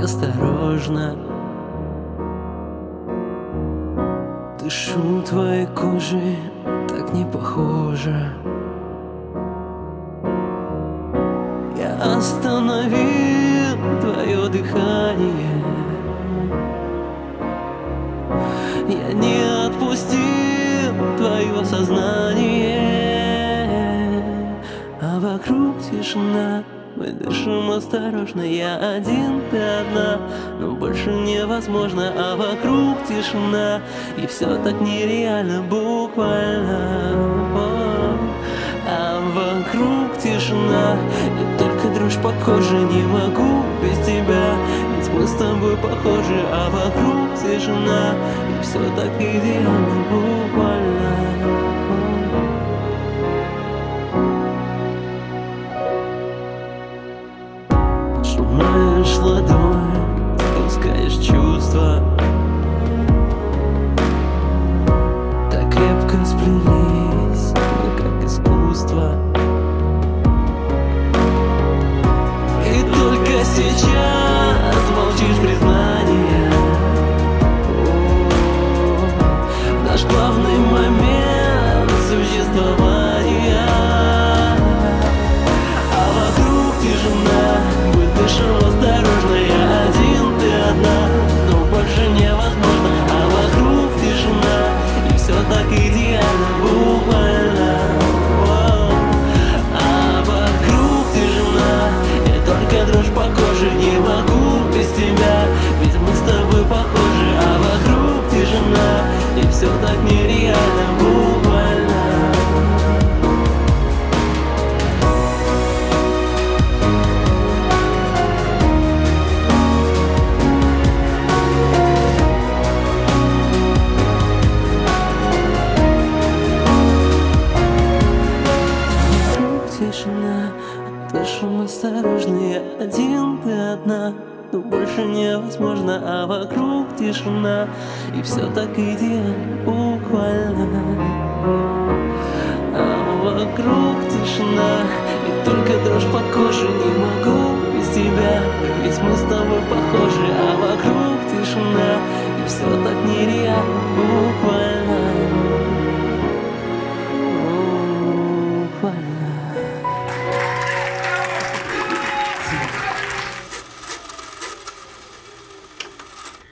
осторожно. Дышу твоей кожей, так не похоже. Я остановил твое дыхание, я не отпустил твое сознание, а вокруг тишина. Мы дышим осторожно, я один, ты одна, но больше невозможно, а вокруг тишина, и все так нереально, буквально. А вокруг тишина, и только дрожь по коже, не могу без тебя, ведь мы с тобой похожи, а вокруг тишина, и все так идеально, буквально. Сжимаешь ладонь, спускаешь чувства, так крепко сплелись мы, как искусство. И только сейчас молчишь признание. В наш главный момент существования, а вокруг тишина. Дышим осторожно, я один, ты одна, но больше невозможно, а вокруг тишина, и все так идеально, буквально. А вокруг тишина, и только дрожь по коже, не могу без тебя, ведь мы с тобой похожи, а вокруг тишина, и все так нереально, буквально. Тишина, дышим осторожно, я один, ты одна, но больше невозможно, а вокруг тишина, и все так идеально, буквально. А вокруг тишина, и только дрожь по коже, не могу без тебя, ведь мы с тобой похожи, а вокруг тишина, и все так нереально, буквально.